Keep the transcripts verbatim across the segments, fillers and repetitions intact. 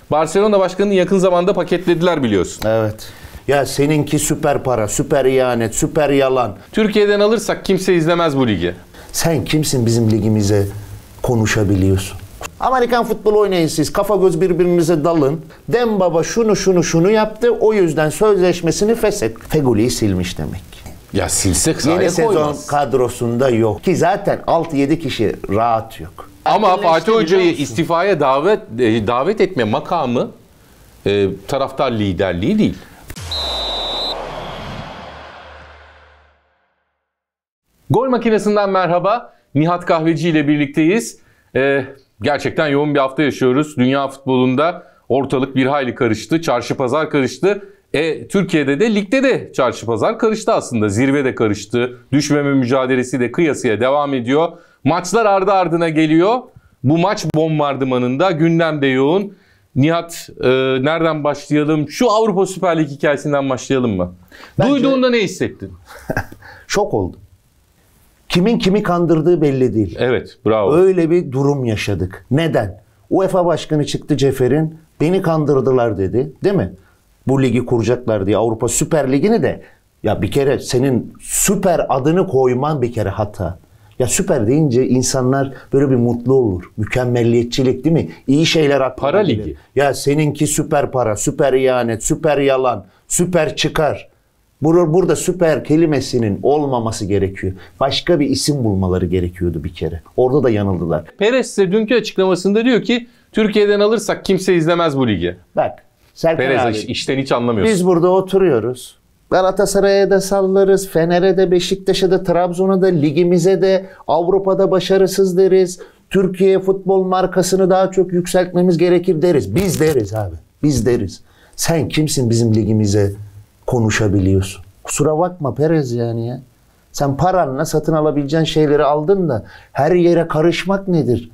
Barcelona başkanını yakın zamanda paketlediler biliyorsun. Evet. Ya seninki süper para, süper ihanet, süper yalan. Türkiye'den alırsak kimse izlemez bu ligi. Sen kimsin bizim ligimize konuşabiliyorsun? Amerikan futbolu oynayın siz. Kafa göz birbirinize dalın. Dembaba şunu şunu şunu yaptı. O yüzden sözleşmesini feshet. Fegoli'yi silmiş demek. Ya silsek sahaya Yeni sezon koymaz. kadrosunda yok. Ki zaten altı yedi kişi rahat yok. Ama Fatih Hoca'yı biliyor musun? istifaya davet e, davet etme makamı e, taraftar liderliği değil. Gol makinesinden merhaba. Nihat Kahveci ile birlikteyiz. Ee, gerçekten yoğun bir hafta yaşıyoruz. Dünya futbolunda ortalık bir hayli karıştı. Çarşı pazar karıştı. E, Türkiye'de de ligde de çarşı pazar karıştı aslında. Zirve de karıştı. Düşmeme mücadelesi de kıyasıya devam ediyor. Maçlar ardı ardına geliyor. Bu maç bombardımanında gündem de yoğun. Nihat e, nereden başlayalım? Şu Avrupa Süper Lig hikayesinden başlayalım mı? Bence... Duyduğunda ne hissettin? Şok oldum. Kimin kimi kandırdığı belli değil. Evet, bravo. Öyle bir durum yaşadık. Neden? UEFA Başkanı çıktı Cefer'in, beni kandırdılar dedi. Değil mi? Bu ligi kuracaklar diye, Avrupa Süper Ligi'ni de. Ya bir kere senin süper adını koyman bir kere hata. Ya süper deyince insanlar böyle bir mutlu olur. Mükemmelliyetçilik değil mi? İyi şeyler aklına Para gelir. ligi. Ya seninki süper para, süper ihanet, süper yalan, süper çıkar. Burada süper kelimesinin olmaması gerekiyor. Başka bir isim bulmaları gerekiyordu bir kere. Orada da yanıldılar. Perez ise dünkü açıklamasında diyor ki Türkiye'den alırsak kimse izlemez bu ligi. Bak Serkan Perez abi, işten hiç anlamıyorsun. biz burada oturuyoruz. Galatasaray'a da sallarız, Fener'e de, Beşiktaş'a da, Trabzon'a da, ligimize de, Avrupa'da başarısız deriz. Türkiye futbol markasını daha çok yükseltmemiz gerekir deriz. Biz deriz abi, biz deriz. Sen kimsin bizim ligimize konuşabiliyorsun? Kusura bakma Perez yani ya. Sen paranla satın alabileceğin şeyleri aldın da her yere karışmak nedir?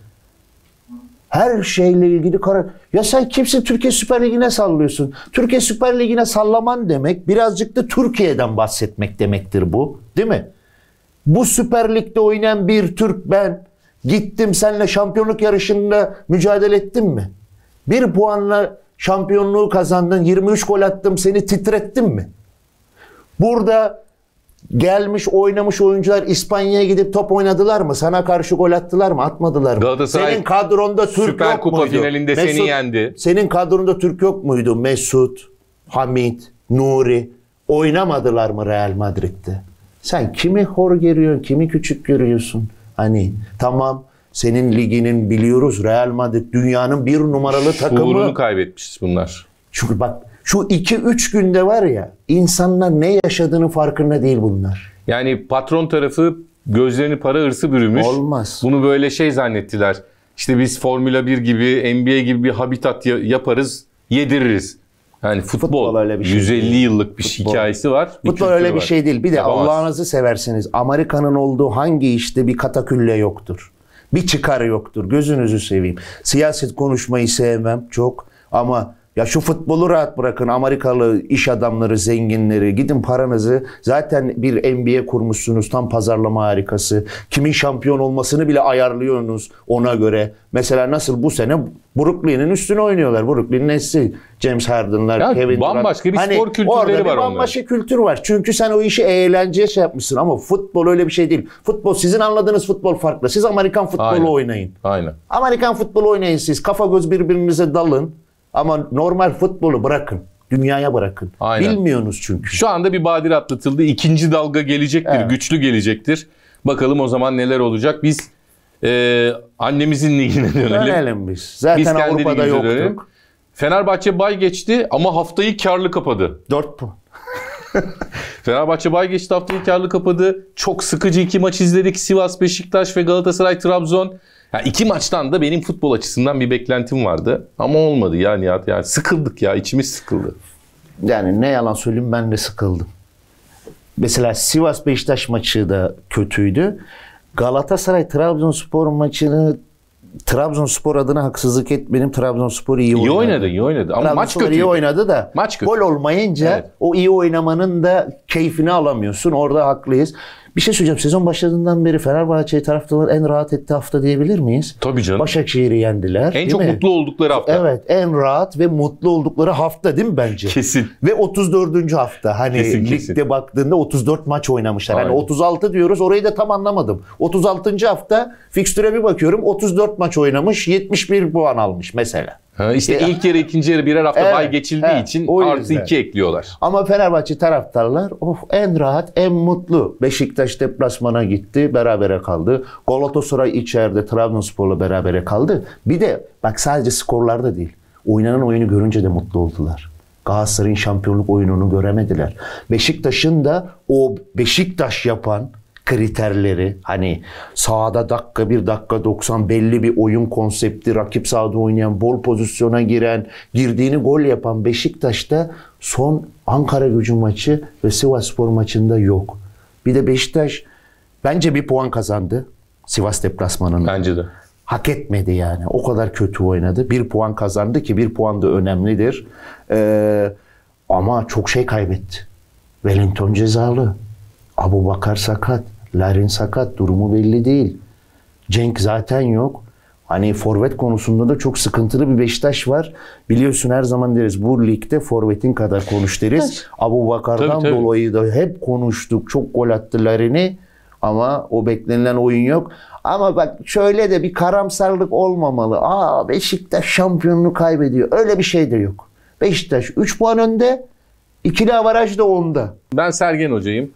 Her şeyle ilgili karar... Ya sen kimsin Türkiye Süper Ligi'ne sallıyorsun? Türkiye Süper Ligi'ne sallaman demek birazcık da Türkiye'den bahsetmek demektir bu. Değil mi? Bu Süper Lig'de oynayan bir Türk ben gittim seninle şampiyonluk yarışında mücadele ettim mi? Bir puanla şampiyonluğu kazandın, yirmi üç gol attım, seni titrettim mi? Burada gelmiş oynamış oyuncular İspanya'ya gidip top oynadılar mı? Sana karşı gol attılar mı? Atmadılar mı? Galatasaray senin kadronda Türk Süper yok Kupa muydu? finalinde Mesut, seni yendi. Senin kadronda Türk yok muydu? Mesut, Hamit, Nuri oynamadılar mı Real Madrid'de? Sen kimi hor görüyorsun, kimi küçük görüyorsun? Hani tamam senin liginin biliyoruz Real Madrid dünyanın bir numaralı takımı. Şuurunu kaybetmişiz bunlar. Çünkü bak şu iki üç günde var ya insanlar ne yaşadığının farkında değil bunlar. Yani patron tarafı gözlerini para hırsı bürümüş. Olmaz. Bunu böyle şey zannettiler. İşte biz Formula bir gibi, N B A gibi bir habitat yaparız, yediririz. Yani futbol, futbol öyle bir şey yüz elli değil. Yıllık bir futbol. Hikayesi var. Bir futbol öyle bir var. şey değil. Bir de Yapamaz. Allah'ınızı seversiniz. Amerika'nın olduğu hangi işte bir katakülle yoktur. Bir çıkar yoktur. Gözünüzü seveyim. Siyaset konuşmayı sevmem çok ama ya şu futbolu rahat bırakın. Amerikalı iş adamları, zenginleri gidin paranızı. Zaten bir N B A kurmuşsunuz. Tam pazarlama harikası. Kimin şampiyon olmasını bile ayarlıyorsunuz ona göre. Mesela nasıl bu sene Brooklyn'in üstüne oynuyorlar. Brooklyn'in nesli. James Harden'lar, ya, Kevin Durant. Bambaşka bir hani spor kültürleri orada var bir onların. bambaşka kültür var. Çünkü sen o işi eğlenceye şey yapmışsın ama futbol öyle bir şey değil. Futbol sizin anladığınız futbol farklı. Siz Amerikan futbolu Aynen. oynayın. Aynen. Amerikan futbolu oynayın siz. Kafa göz birbirinize dalın. Ama normal futbolu bırakın. Dünyaya bırakın. Aynen. Bilmiyorsunuz çünkü. Şu anda bir badire atlatıldı. İkinci dalga gelecektir. Evet. Güçlü gelecektir. Bakalım o zaman neler olacak. Biz e, annemizin ligine dönelim. Dönelim biz. Zaten biz Avrupa'da yoktuk. Dönelim. Fenerbahçe bay geçti ama haftayı karlı kapadı. dört puan. Fenerbahçe bay geçti, haftayı karlı kapadı. Çok sıkıcı iki maç izledik. Sivas, Beşiktaş ve Galatasaray, Trabzon. Ya iki maçtan da benim futbol açısından bir beklentim vardı. Ama olmadı ya Nihat. Yani sıkıldık ya. İçimiz sıkıldı. Yani ne yalan söyleyeyim ben de sıkıldım. Mesela Sivas Beşiktaş maçı da kötüydü. Galatasaray Trabzonspor maçını Trabzonspor adına haksızlık etmedim. Trabzonspor iyi oynadı. İyi oynadı, iyi oynadı. Ama maç kötüydü. iyi oynadı da maç kötü. Gol olmayınca evet. O iyi oynamanın da keyfini alamıyorsun. Orada haklıyız. Bir şey söyleyeceğim. Sezon başladığından beri Fenerbahçe taraftarları en rahat ettiği hafta diyebilir miyiz? Tabii canım. Başakşehir'i yendiler. En çok mi? mutlu oldukları hafta. Evet, en rahat ve mutlu oldukları hafta değil mi bence? Kesin. Ve otuz dördüncü hafta. Hani Kesin, ligde kesin. baktığında otuz dört maç oynamışlar. Aynen. Hani otuz altı diyoruz. Orayı da tam anlamadım. otuz altıncı hafta fikstüre bir bakıyorum. otuz dört maç oynamış, yetmiş bir puan almış mesela. Ha, işte Ya- ilk yarı ikinci yarı birer hafta Evet, bay geçildiği evet, için o artı yüzden. iki ekliyorlar. Ama Fenerbahçe taraftarlar of en rahat, en mutlu. Beşiktaş deplasmana gitti, berabere kaldı. Galatasaray içeride Trabzonspor'la berabere kaldı. Bir de bak sadece skorlarda değil. Oynanan oyunu görünce de mutlu oldular. Galatasaray'ın şampiyonluk oyununu göremediler. Beşiktaş'ın da o Beşiktaş yapan kriterleri, hani sahada dakika bir dakika doksan belli bir oyun konsepti, rakip sahada oynayan, bol pozisyona giren, girdiğini gol yapan Beşiktaş'ta son Ankaragücü maçı ve Sivasspor maçında yok. Bir de Beşiktaş bence bir puan kazandı Sivas deplasmanında. Bence de. Hak etmedi yani. O kadar kötü oynadı. Bir puan kazandı ki bir puan da önemlidir. Ee, ama çok şey kaybetti. Wellington cezalı. Abubakar sakat. Larin sakat. Durumu belli değil. Cenk zaten yok. Hani forvet konusunda da çok sıkıntılı bir Beşiktaş var. Biliyorsun her zaman deriz bu ligde forvetin kadar konuş deriz. Abubakar'dan Tabii, tabii. dolayı da hep konuştuk. Çok gol attı Larin'i. Ama o beklenilen oyun yok. Ama bak şöyle de bir karamsarlık olmamalı. Aa Beşiktaş şampiyonluğu kaybediyor. Öyle bir şey de yok. Beşiktaş üç puan önde. İkili avaraj da onda. Ben Sergen Hoca'yım.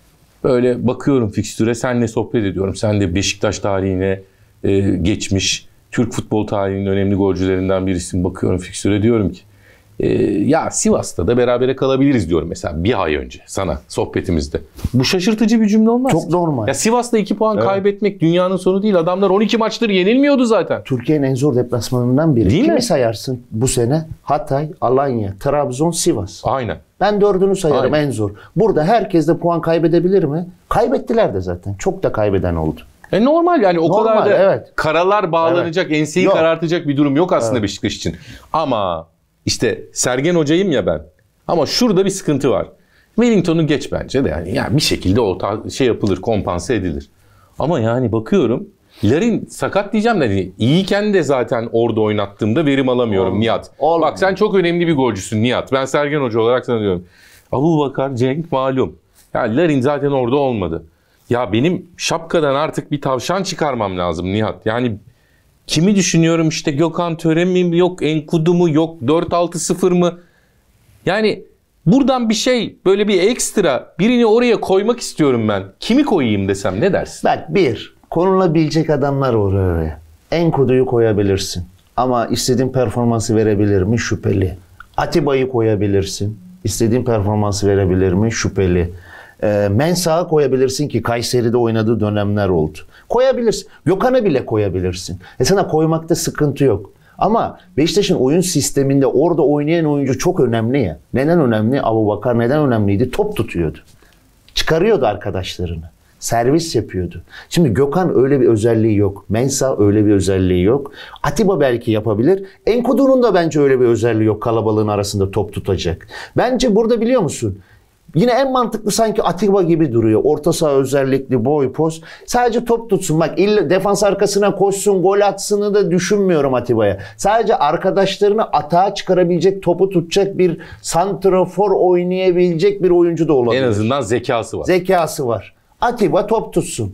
Böyle bakıyorum fikstüre, seninle sohbet ediyorum. Sen de Beşiktaş tarihine e, geçmiş, Türk futbol tarihinin önemli golcülerinden birisin. Bakıyorum fikstüre, diyorum ki e, ya Sivas'ta da berabere kalabiliriz diyorum mesela bir ay önce sana sohbetimizde. Bu şaşırtıcı bir cümle olmaz. Çok normal. Ya Sivas'ta iki puan Evet. kaybetmek dünyanın sonu değil. Adamlar on iki maçtır yenilmiyordu zaten. Türkiye'nin en zor deplasmanından biri. Değil Kimi mi? sayarsın bu sene? Hatay, Alanya, Trabzon, Sivas. Aynen. Ben dördünü sayarım Aynen. en zor. Burada herkes de puan kaybedebilir mi? Kaybettiler de zaten. Çok da kaybeden oldu. E normal yani o Normal, kadar da evet. karalar bağlanacak, enseyi Yok. karartacak bir durum yok aslında Beşiktaş için. Ama işte Sergen Hoca'yım ya ben. Ama şurada bir sıkıntı var. Wellington'u geç bence de yani, yani bir şekilde o ta- şey yapılır, kompanse edilir. Ama yani bakıyorum Larin sakat diyeceğim de hani iyiyken de zaten orada oynattığımda verim alamıyorum Olmuyor. Nihat. Olmuyor. Bak sen çok önemli bir golcüsün Nihat. Ben Sergen Hoca olarak sana diyorum. Abubakar, Cenk malum. Ya Larin zaten orada olmadı. Ya benim şapkadan artık bir tavşan çıkarmam lazım Nihat. Yani kimi düşünüyorum işte Gökhan Töre mi yok, Enkudu mu yok, dört altı sıfır mı? Yani buradan bir şey böyle bir ekstra birini oraya koymak istiyorum ben. Kimi koyayım desem ne dersin? Bak bir, konulabilecek adamlar var oraya. Enkudu'yu koyabilirsin. Ama istediğin performansı verebilir mi? Şüpheli. Atiba'yı koyabilirsin. İstediğin performansı verebilir mi? Şüpheli. E, Mensah'ı koyabilirsin ki Kayseri'de oynadığı dönemler oldu. Koyabilirsin. Gökhan'ı bile koyabilirsin. E sana koymakta sıkıntı yok. Ama Beşiktaş'ın oyun sisteminde orada oynayan oyuncu çok önemli ya. Neden önemli? Abubakar neden önemliydi? Top tutuyordu. Çıkarıyordu arkadaşlarını. Servis yapıyordu. Şimdi Gökhan öyle bir özelliği yok. Mensah öyle bir özelliği yok. Atiba belki yapabilir. Enkudu'nun da bence öyle bir özelliği yok. Kalabalığın arasında top tutacak. Bence burada biliyor musun? Yine en mantıklı sanki Atiba gibi duruyor. Orta saha özellikli, boy, poz. Sadece top tutsun. Bak illa defans arkasına koşsun, gol atsını da düşünmüyorum Atiba'ya. Sadece arkadaşlarını atağa çıkarabilecek, topu tutacak bir santrafor oynayabilecek bir oyuncu da olabilir. En azından zekası var. Zekası var. Atiba top tutsun.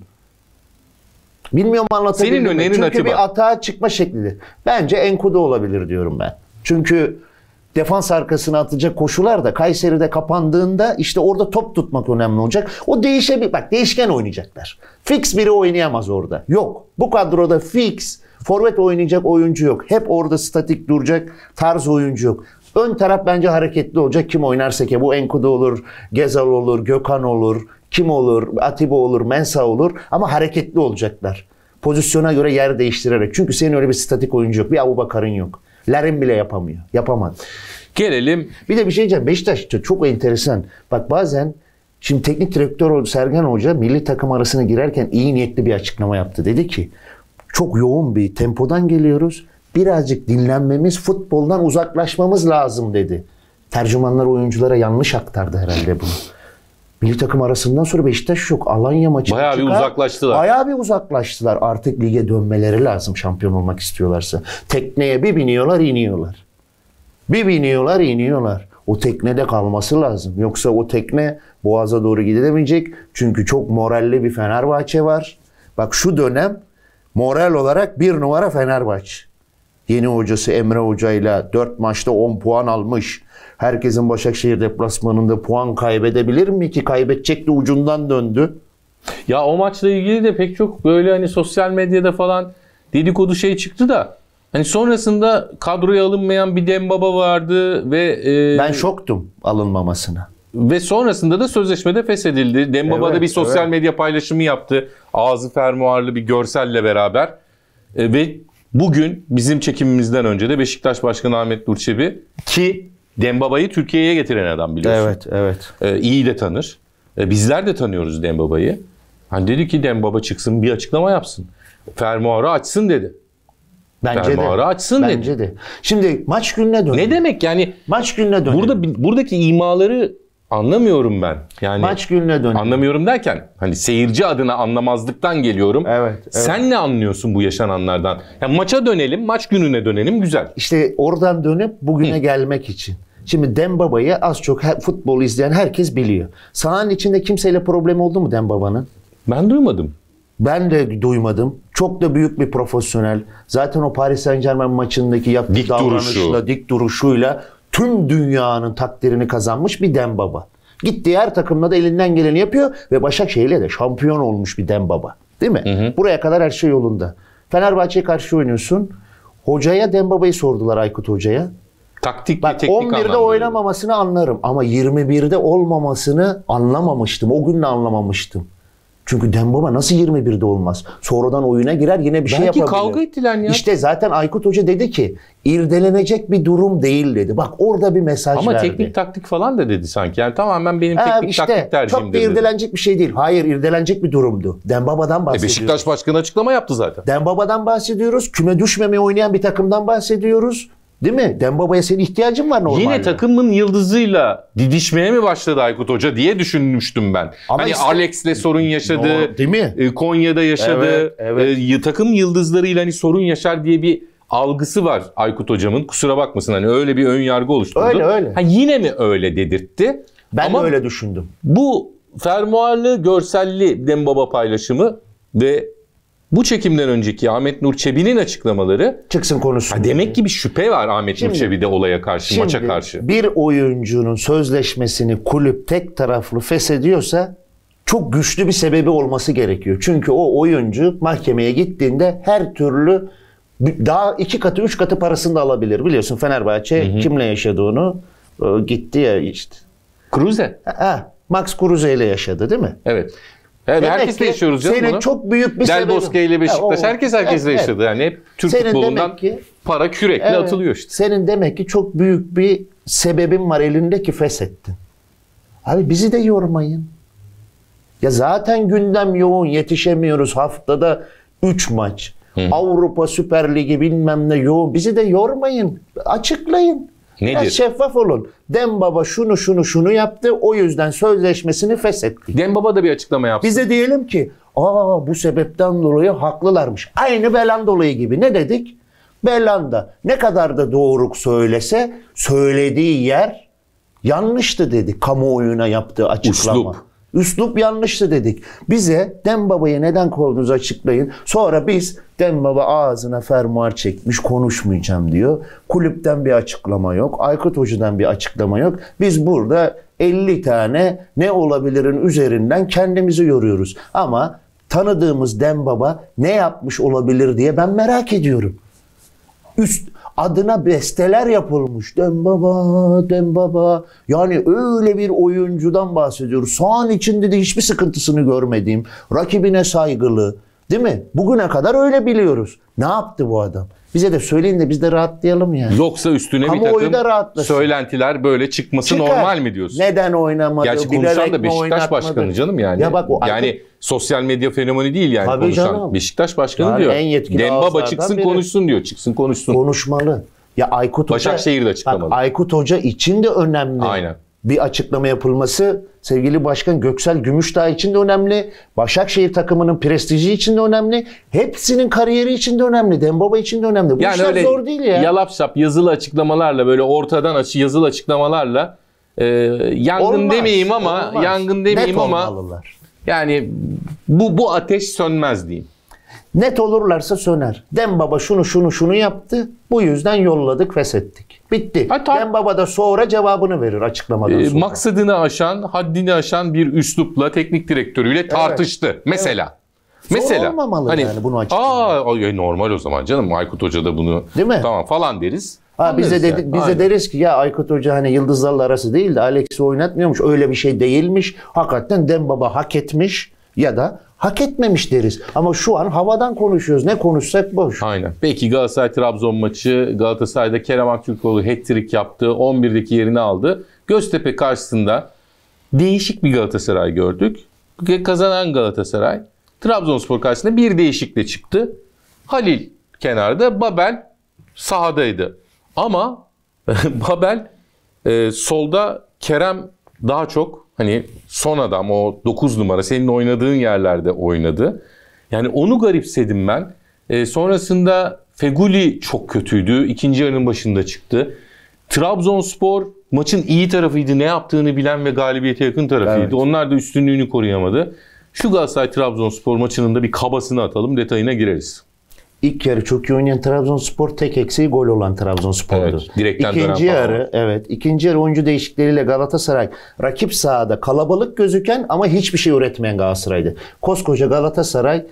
Bilmiyorum anlatabildim Senin mi? önerin Çünkü Atiba. bir atağa çıkma şeklidir. Bence Enkudu olabilir diyorum ben. Çünkü defans arkasına atacak koşular da Kayseri'de kapandığında işte orada top tutmak önemli olacak. O değişebilir. Bak değişken oynayacaklar. Fix biri oynayamaz orada. Yok. Bu kadroda fix forvet oynayacak oyuncu yok. Hep orada statik duracak tarz oyuncu yok. Ön taraf bence hareketli olacak. Kim oynarsa ki bu Enkudu olur, Gezal olur, Gökhan olur, kim olur, Atiba olur, Mensah olur ama hareketli olacaklar. Pozisyona göre yer değiştirerek. Çünkü senin öyle bir statik oyuncu yok. Bir Abubakar'ın yok. Larin bile yapamıyor. Yapamaz. Gelelim. Bir de bir şey diyeceğim. Beşiktaş çok enteresan. Bak bazen şimdi teknik direktör Sergen Hoca milli takım arasına girerken iyi niyetli bir açıklama yaptı. Dedi ki çok yoğun bir tempodan geliyoruz. Birazcık dinlenmemiz, futboldan uzaklaşmamız lazım dedi. Tercümanlar oyunculara yanlış aktardı herhalde bunu. Milli takım arasından sonra Beşiktaş yok. Alanya maçı Bayağı bir uzaklaştılar. Bayağı bir uzaklaştılar. Artık lige dönmeleri lazım şampiyon olmak istiyorlarsa. Tekneye bir biniyorlar, iniyorlar. Bir biniyorlar, iniyorlar. O teknede kalması lazım. Yoksa o tekne Boğaz'a doğru gidemeyecek. Çünkü çok moralli bir Fenerbahçe var. Bak şu dönem moral olarak bir numara Fenerbahçe. Yeni hocası Emre Hoca ile dört maçta on puan almış. Herkesin Başakşehir deplasmanında puan kaybedebilir mi ki? Kaybedecekti, ucundan döndü. Ya o maçla ilgili de pek çok böyle hani sosyal medyada falan dedikodu şey çıktı da hani sonrasında kadroya alınmayan bir Dembaba vardı ve e, Ben şoktum alınmamasına. ve sonrasında da sözleşmede feshedildi. Dembaba da Evet, bir sosyal evet. medya paylaşımı yaptı. Ağzı fermuarlı bir görselle beraber. E, ve bugün bizim çekimimizden önce de Beşiktaş Başkanı Ahmet Nur Çebi ki Dembaba'yı Türkiye'ye getiren adam biliyorsun. Evet, evet. E, iyi de tanır. E, bizler de tanıyoruz Dembaba'yı. Hani dedi ki Dembaba çıksın bir açıklama yapsın. Fermuarı açsın dedi. Bence Fermuarı de. açsın dedi. Bence de. Şimdi maç gününe dön. Ne demek yani? Maç gününe dön. Burada buradaki imaları anlamıyorum ben. Yani maç gününe dön. anlamıyorum derken hani seyirci adına anlamazlıktan geliyorum. Evet, evet. Sen ne anlıyorsun bu yaşananlardan? Yani maça dönelim, maç gününe dönelim güzel. İşte oradan dönüp bugüne gelmek için. Şimdi Dembaba'yı az çok her, futbol izleyen herkes biliyor. Sahanın içinde kimseyle problem oldu mu Dembaba'nın? Ben duymadım. Ben de duymadım. Çok da büyük bir profesyonel. Zaten o Paris Saint-Germain maçındaki yaptığı Dik davranışla, duruşu. dik duruşuyla tüm dünyanın takdirini kazanmış bir Dembaba. Gittiği her takımda da elinden geleni yapıyor ve Başakşehir'le de şampiyon olmuş bir Dembaba. Değil mi? Hı hı. Buraya kadar her şey yolunda. Fenerbahçe'ye karşı oynuyorsun. Hocaya Dembaba'yı sordular, Aykut Hoca'ya. Taktik Bak ve teknik on birde anlamda. oynamamasını anlarım ama yirmi birde olmamasını anlamamıştım. O gün de anlamamıştım. Çünkü Dembaba nasıl yirmi birde olmaz? Sonradan oyuna girer yine bir şey Belki yapabilir. kavga ettiler ya. İşte zaten Aykut Hoca dedi ki irdelenecek bir durum değil dedi. Bak orada bir mesaj Ama verdi. teknik taktik falan da dedi sanki. Yani tamamen benim Ha, teknik işte, taktik tercihimdir çok da dedi. irdelenecek bir şey değil. Hayır, irdelenecek bir durumdu. Dembaba'dan E bahsediyoruz. Beşiktaş Başkanı açıklama yaptı zaten. Dembaba'dan bahsediyoruz. Küme düşmemeye oynayan bir takımdan bahsediyoruz. Değil mi? Dembaba'ya senin ihtiyacın var normalde. Yine takımın yıldızıyla didişmeye mi başladı Aykut Hoca diye düşünmüştüm ben. Ama hani işte- Alex'le sorun yaşadı. No, değil mi? e, Konya'da yaşadı. Evet, evet. E, takım yıldızlarıyla hani sorun yaşar diye bir algısı var Aykut Hocam'ın. Kusura bakmasın hani öyle bir ön yargı oluşturdu. Öyle, öyle. Ha, yine mi öyle dedirtti? Ben Ama de öyle düşündüm. bu fermuarlı, görselli Dembaba paylaşımı ve bu çekimden önceki Ahmet Nur Çebi'nin açıklamaları Çıksın konuşsun. ha, demek ki bir şüphe var Ahmet Şimdi- Nur Çebi'de olaya karşı, maça Şimdi karşı. bir oyuncunun sözleşmesini kulüp tek taraflı feshediyorsa çok güçlü bir sebebi olması gerekiyor. Çünkü o oyuncu mahkemeye gittiğinde her türlü daha iki katı, üç katı parasını da alabilir. Biliyorsun Fenerbahçe kimle yaşadığını e, gitti ya işte. Cruze. Ha, Max Kruse ile yaşadı değil mi? Evet. Evet Demek herkesle ki yaşıyoruz canım senin bunu. çok büyük bir Del sebebi. Bosque ile Beşiktaş Ha, o- herkes herkesle Evet, yaşadı. Yani hep Türk Senin futbolundan demek ki- para kürekle Evet, atılıyor işte. Senin demek ki çok büyük bir sebebin var elinde ki feshettin. Abi bizi de yormayın. Ya zaten gündem yoğun, yetişemiyoruz. Haftada üç maç. Avrupa Süper Ligi bilmem ne yoğun. Bizi de yormayın. Açıklayın. Nedir? Biraz şeffaf olun. Dembaba şunu şunu şunu yaptı. O yüzden sözleşmesini feshetti. Dembaba da bir açıklama yapsın. Biz de diyelim ki aa bu sebepten dolayı haklılarmış. Aynı Belanda olayı gibi. Ne dedik? Belanda ne kadar da doğruluk söylese söylediği yer yanlıştı dedik. Kamuoyuna yaptığı açıklama. Üslup. Üslup yanlıştı dedik. Bize Dembaba'yı neden kovduğunuzu açıklayın. Sonra biz Dembaba ağzına fermuar çekmiş konuşmayacağım diyor. Kulüpten bir açıklama yok. Aykut Hoca'dan bir açıklama yok. Biz burada elli tane ne olabilirin üzerinden kendimizi yoruyoruz. Ama tanıdığımız Dembaba ne yapmış olabilir diye ben merak ediyorum. Üst adına besteler yapılmış. Dembaba, Dembaba. Yani öyle bir oyuncudan bahsediyoruz. Sahanın içinde de hiçbir sıkıntısını görmediğim, rakibine saygılı. Değil mi? Bugüne kadar öyle biliyoruz. Ne yaptı bu adam? Bize de söyleyin de biz de rahatlayalım yani. Yoksa üstüne bir Kamuoyu takım da rahatlasın. söylentiler böyle çıkması Çıkar. normal mi diyorsun? Neden oynamadı? Gerçi bilerek konuşan da mi Beşiktaş oynatmadı? Başkanı canım yani. Ya bak o yani Aykut- sosyal medya fenomeni değil yani Tabii konuşan. canım. Beşiktaş Başkanı Yani diyor. en yetkili Dembaba ağızlardan çıksın biri. konuşsun diyor. Çıksın konuşsun. Konuşmalı. Ya Aykut Hoca, Başakşehir'de bak açıklamalı. Aykut Hoca için de önemli. Aynen. bir açıklama yapılması sevgili Başkan Göksel Gümüşdağ için de önemli. Başakşehir takımının prestiji için de önemli. Hepsinin kariyeri için de önemli. Dembaba için de önemli. Bu Yani işler öyle zor değil ya. yalap şap yazılı açıklamalarla böyle ortadan açı yazılı açıklamalarla e, yangın Olmaz, demeyeyim ama olmaz. yangın demeyeyim Net ama olmalılar. yani bu bu ateş sönmez diyeyim. Net olurlarsa söner. Dembaba şunu şunu şunu yaptı. Bu yüzden yolladık, feshettik. Bitti. Ha, tam- Dembaba da sonra cevabını verir açıklamadan E, sonra. maksadını aşan, haddini aşan bir üslupla teknik direktörüyle tartıştı mesela. Zor Mesela olmamalı yani bunu açıklamak. Aa, ay, normal o zaman canım. Aykut Hoca da bunu Değil mi? tamam falan deriz. Ha, bize Anlarız dedi, yani. bize Aynen. deriz ki ya Aykut Hoca hani yıldızlarla arası değil de Alex'i oynatmıyormuş. Öyle bir şey değilmiş. Hakikaten Dembaba hak etmiş ya da hak etmemiş deriz. Ama şu an havadan konuşuyoruz. Ne konuşsak boş. Aynen. Peki Galatasaray-Trabzon maçı, Galatasaray'da Kerem Aktürkoğlu hat-trick yaptı. on birdeki yerini aldı. Göztepe karşısında değişik bir Galatasaray gördük. Kazanan Galatasaray Trabzonspor karşısında bir değişikle çıktı. Halil kenarda, Babel sahadaydı. Ama Babel e, solda, Kerem daha çok hani son adam, o dokuz numara senin oynadığın yerlerde oynadı. Yani onu garipsedim ben. E, sonrasında Feguli çok kötüydü. İkinci yarının başında çıktı. Trabzonspor maçın iyi tarafıydı. Ne yaptığını bilen ve galibiyete yakın tarafıydı. Evet. Onlar da üstünlüğünü koruyamadı. Şu Galatasaray-Trabzonspor maçının da bir kabasını atalım. Detayına gireriz. İlk yarı çok iyi oynayan Trabzonspor, tek eksiği gol olan Trabzonspor'du. Evet, direkten dönen İkinci falan yarı, var. evet, ikinci yarı oyuncu değişiklikleriyle Galatasaray rakip sahada kalabalık gözüken ama hiçbir şey üretmeyen Galatasaray'dı. Koskoca Galatasaray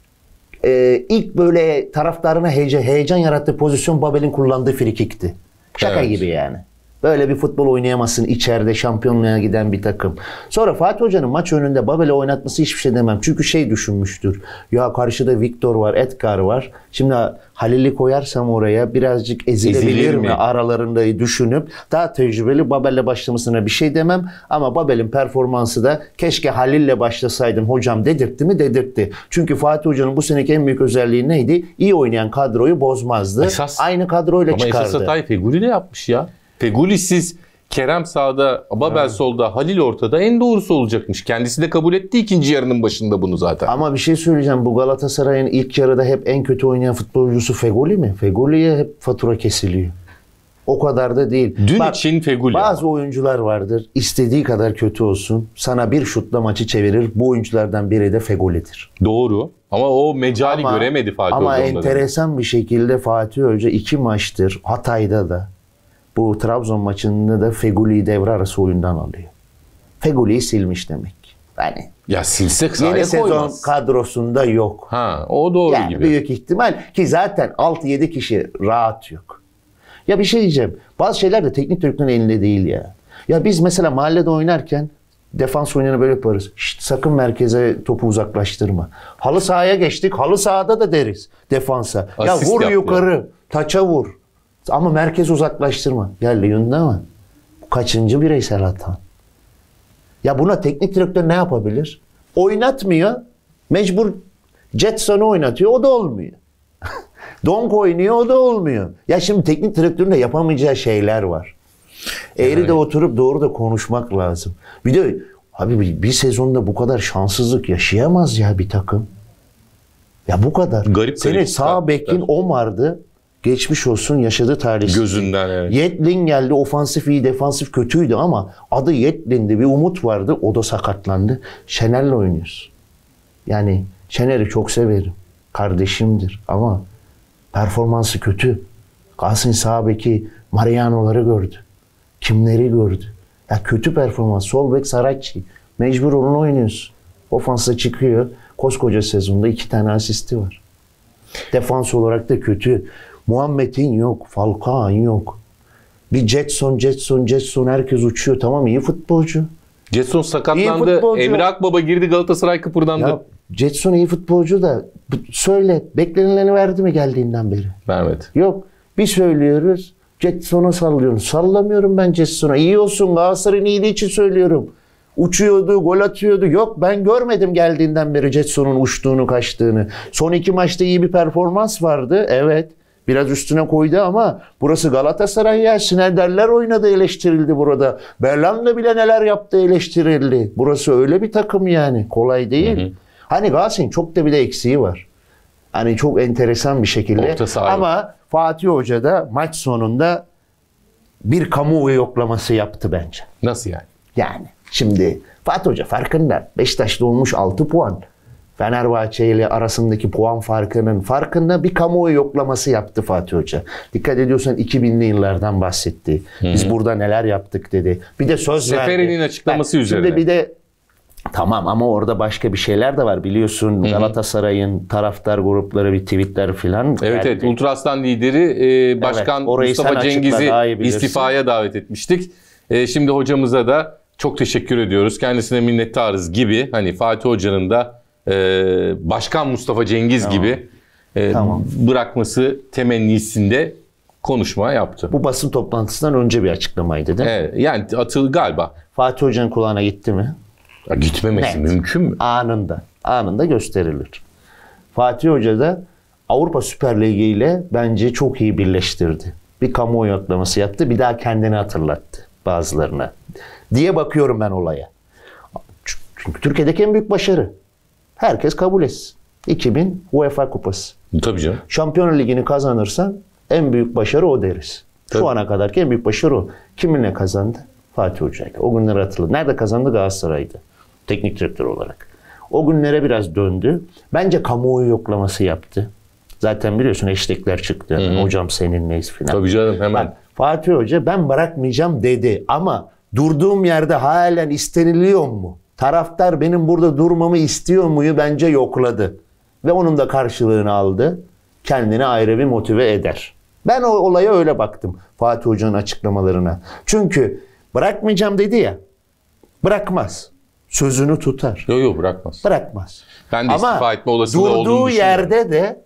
e, ilk böyle taraftarına heyecan, heyecan yarattığı pozisyon Babel'in kullandığı frikikti. Şaka Evet. gibi yani. Böyle bir futbol oynayamazsın içeride şampiyonluğa giden bir takım. Sonra Fatih Hoca'nın maç önünde Babel'e oynatması hiçbir şey demem. Çünkü şey düşünmüştür. Ya karşıda Victor var, Edgar var. Şimdi Halil'i koyarsam oraya birazcık ezilebilir Ezilir mi mi? aralarında düşünüp daha tecrübeli Babel'le başlamasına bir şey demem. Ama Babel'in performansı da keşke Halil'le başlasaydım hocam dedirtti mi dedirtti. Çünkü Fatih Hoca'nın bu seneki en büyük özelliği neydi? İyi oynayan kadroyu bozmazdı. Esas- Aynı kadroyla Ama çıkardı. esas hatayı Feguli de yapmış ya. Fegulisiz Kerem sağda, Babel evet. solda, Halil ortada en doğrusu olacakmış. Kendisi de kabul etti ikinci yarının başında bunu zaten. Ama bir şey söyleyeceğim. Bu Galatasaray'ın ilk yarıda hep en kötü oynayan futbolcusu Feguli mi? Feguli'ye hep fatura kesiliyor. O kadar da değil. Dün Bak, için Feguli. bazı ama. oyuncular vardır. İstediği kadar kötü olsun. Sana bir şutla maçı çevirir. Bu oyunculardan biri de Feguli'dir. Doğru. Ama o mecali Ama, göremedi Fatih ama Hoca ondan. enteresan bir şekilde Fatih Hoca iki maçtır Hatay'da da bu Trabzon maçında da Feguli'yi devre arası oyundan alıyor. Feguli'yi silmiş demek. Yani Ya silsek sahaya yeni sezon koymaz. kadrosunda yok. Ha, o doğru Yani gibi. büyük ihtimal ki zaten altı yedi kişi rahat yok. Ya bir şey diyeceğim. Bazı şeyler de teknik direktörün elinde değil ya. Ya biz mesela mahallede oynarken defans oyununu böyle yaparız. Şşt, sakın merkeze topu uzaklaştırma. Halı sahaya geçtik. Halı sahada da deriz defansa. Asist ya vur yap yukarı. ya. Taça vur. Ama merkez uzaklaştırma. Ya Lyon'da mı? Bu kaçıncı bireysel hata? Ya buna teknik direktör ne yapabilir? Oynatmıyor. Mecbur Jetson'u oynatıyor. O da olmuyor. Donk oynuyor. O da olmuyor. Ya şimdi teknik direktörün de yapamayacağı şeyler var. Eğri Yani. de oturup doğru da konuşmak lazım. Bir de abi bir, bir sezonda bu kadar şanssızlık yaşayamaz ya bir takım. Ya bu kadar. Garip Senin garip sağ taktikler. bekin Omar'dı. Geçmiş olsun yaşadığı talihsizlik. Gözünden evet. Yetlin geldi. Ofansif iyi, defansif kötüydü ama adı Yetlin'di. Bir umut vardı. O da sakatlandı. Şener'le oynuyoruz. Yani Şener'i çok severim. Kardeşimdir ama performansı kötü. Galatasaray sağ beki Mariano'ları gördü. Kimleri gördü. Ya kötü performans. Sol bek Saracchi. Mecbur onun oynuyorsun. Ofansa çıkıyor. Koskoca sezonda iki tane asisti var. Defans olarak da kötü. Muhammed'in yok. Falcao yok. Bir Jetson, Jetson, Jetson herkes uçuyor. Tamam iyi futbolcu. Jetson İyi sakatlandı. futbolcu. Emre Akbaba girdi, Galatasaray kıpırdandı. Ya Jetson iyi futbolcu da söyle beklenileni verdi mi geldiğinden beri? Vermedi. Yok. Bir söylüyoruz. Jetson'a sallıyorsun. Sallamıyorum ben Jetson'a. İyi olsun Galatasaray'ın iyiliği için söylüyorum. Uçuyordu, gol atıyordu. Yok ben görmedim geldiğinden beri Jetson'un uçtuğunu, kaçtığını. Son iki maçta iyi bir performans vardı. Evet. Biraz üstüne koydu ama burası Galatasaray ya. Snyder'ler oynadı, eleştirildi burada. Berlanda bile neler yaptı, eleştirildi. Burası öyle bir takım yani. Kolay değil. Hı hı. Hani Galatasaray'ın çok da bir de eksiği var. Hani çok enteresan bir şekilde. Ama Fatih Hoca da maç sonunda bir kamuoyu yoklaması yaptı bence. Nasıl yani? Yani şimdi Fatih Hoca farkında. Beşiktaş'ta olmuş altı puan. Fenerbahçe ile arasındaki puan farkının farkında bir kamuoyu yoklaması yaptı Fatih Hoca. Dikkat ediyorsan iki binli yıllardan bahsetti. Biz Hı-hı. burada neler yaptık dedi. Bir de söz verdi. Seferi'nin açıklaması ben, üzerine. Şimdi bir de tamam ama orada başka bir şeyler de var biliyorsun. Hı-hı. Galatasaray'ın taraftar grupları bir tweetler filan. Evet geldi. Evet Ultraslan lideri e, Başkan evet, Mustafa Cengiz'i istifaya davet etmiştik. E, şimdi hocamıza da çok teşekkür ediyoruz. Kendisine minnettarız gibi. Hani Fatih Hoca'nın da Ee, Başkan Mustafa Cengiz tamam. gibi e, tamam. bırakması temennisinde konuşma yaptı. Bu basın toplantısından önce bir açıklamaydı değil mi? Evet, yani atıl galiba. Fatih Hoca'nın kulağına gitti mi? Ya gitmemesi evet. mümkün mü? Anında. Anında gösterilir. Fatih Hoca da Avrupa Süper Ligi ile bence çok iyi birleştirdi. Bir kamuoyu yoklaması yaptı. Bir daha kendini hatırlattı bazılarına. Diye bakıyorum ben olaya. Çünkü Türkiye'deki en büyük başarı. Herkes kabul etsin. iki bin UEFA Kupası. Tabii canım. Şampiyonlar Ligi'ni kazanırsan en büyük başarı o deriz. Tabii. Şu ana kadarki en büyük başarı o. Kiminle kazandı? Fatih Hoca'yla. O günleri hatırladı. Nerede kazandı? Galatasaray'da. Teknik direktör olarak. O günlere biraz döndü. Bence kamuoyu yoklaması yaptı. Zaten biliyorsun hashtagler çıktı. Hı-hı. Hocam seninleyiz falan. Tabii canım hemen. Bak, Fatih Hoca ben bırakmayacağım dedi ama durduğum yerde halen isteniliyor mu? Taraftar benim burada durmamı istiyor muyu bence yokladı. Ve onun da karşılığını aldı. Kendini ayrı bir motive eder. Ben o olaya öyle baktım. Fatih Hoca'nın açıklamalarına. Çünkü bırakmayacağım dedi ya. Bırakmaz. Sözünü tutar. Yok yok bırakmaz. Bırakmaz. Ben de Ama istifa etme olasılığı olduğunu düşünüyorum. Durduğu yerde de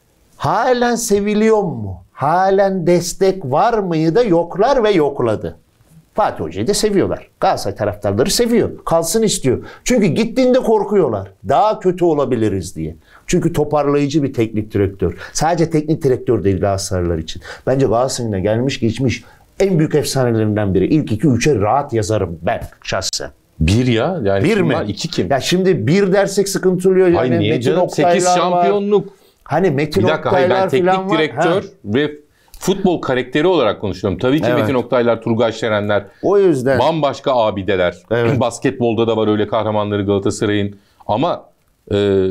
halen seviliyor mu? Halen destek var mıyı da yoklar ve yokladı. Fatih Hoca'yı da seviyorlar. Galatasaray taraftarları seviyor. Kalsın istiyor. Çünkü gittiğinde korkuyorlar. Daha kötü olabiliriz diye. Çünkü toparlayıcı bir teknik direktör. Sadece teknik direktör değil Galatasaraylılar için. Bence Galatasaray'ına gelmiş geçmiş en büyük efsanelerinden biri. İlk iki üçe rahat yazarım ben şahsen. Bir ya. Yani bir mi? Var, iki kim? Ya şimdi bir dersek sıkıntı oluyor. Yani Ay niye canım? sekiz şampiyonluk. Var. Hani Metin bir dakika hayır ben teknik direktör var. ve futbol karakteri olarak konuşuyorum. Tabii ki evet. Metin Oktaylar, Turgay Şerenler. O yüzden. Bambaşka abideler. Evet. Basketbolda da var öyle kahramanları Galatasaray'ın. Ama e,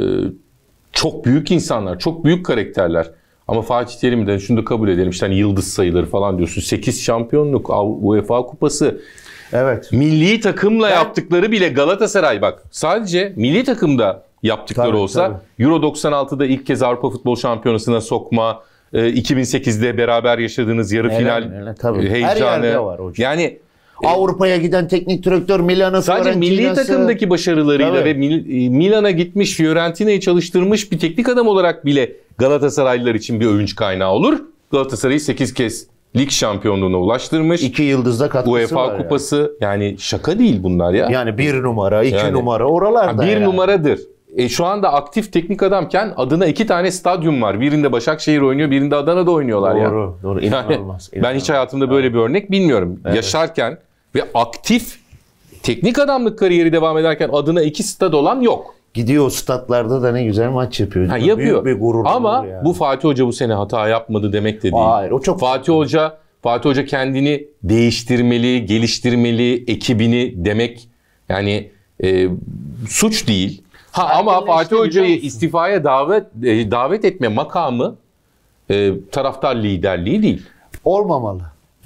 çok büyük insanlar, çok büyük karakterler. Ama Fatih Terim'den şunu da kabul edelim. İşte hani yıldız sayıları falan diyorsun. sekiz şampiyonluk, UEFA Kupası. Evet. Milli takımla ben... yaptıkları bile Galatasaray bak. Sadece milli takımda yaptıkları tabii, olsa tabii. Euro doksan altıda ilk kez Avrupa Futbol Şampiyonası'na sokma, iki bin sekizde beraber yaşadığınız yarı neler, final neler, tabii. heyecanı. Her yerde var hocam. Yani Avrupa'ya giden teknik direktör Milan'ı sadece milli takımdaki başarılarıyla tabii. ve Milan'a gitmiş, Fiorentina'yı çalıştırmış bir teknik adam olarak bile Galatasaraylılar için bir övünç kaynağı olur. Galatasaray'ı sekiz kez lig şampiyonluğuna ulaştırmış. İki yıldızda katkısı UEFA var. UEFA Kupası yani. yani şaka değil bunlar ya. Yani bir numara, iki yani, numara oralarda. Bir yani. numaradır. E, şu anda aktif teknik adamken adına iki tane stadyum var. Birinde Başakşehir oynuyor, birinde Adana'da oynuyorlar. Doğru, ya. doğru. doğru. İnanılmaz, yani, inanılmaz. Ben hiç hayatımda böyle bir örnek bilmiyorum. Evet. Yaşarken ve aktif teknik adamlık kariyeri devam ederken adına iki stad olan yok. Gidiyor statlarda da ne güzel maç yapıyor. Ha, yapıyor. Büyük bir gurur. Ama bu Fatih Hoca bu sene hata yapmadı demek de değil. Hayır, o çok Fatih Hoca Fatih Hoca kendini değiştirmeli, geliştirmeli, ekibini demek yani e, suç değil. Ha ama Fatih Hoca'yı istifaya davet e, davet etme makamı e, taraftar liderliği değil. Olmamalı.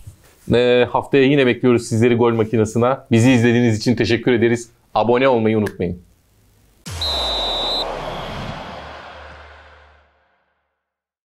E, haftaya yine bekliyoruz sizleri Gol Makinası'na. Bizi izlediğiniz için teşekkür ederiz. Abone olmayı unutmayın.